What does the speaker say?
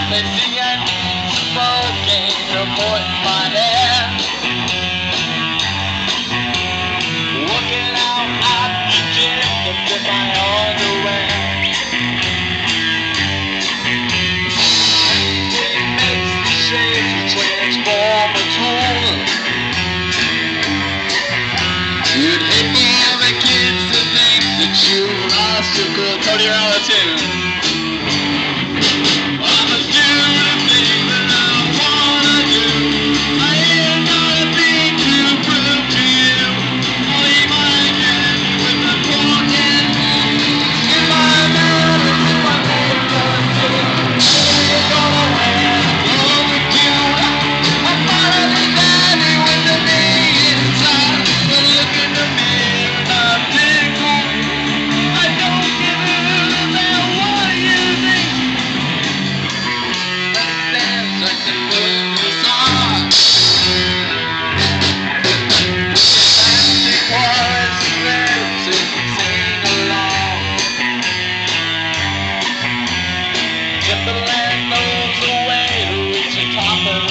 They see I need smoking, reporting my hair. Working out at the gym to fit my underwear. It makes the shape to transform a tool. You'd hate for all the kids to think that you are so cool. Cody, you're on the tune. I must do the thing that I wanna do. I ain't got a thing to prove to you. I'll eat my candy with the pork and cheese in my mouth and my makeup too. You're gonna wear clothes with you. I'm finally daddy with the knee inside. But look in the mirror and I'm tickled. I don't give a damn what you think. Get the land knows the way to reach the top of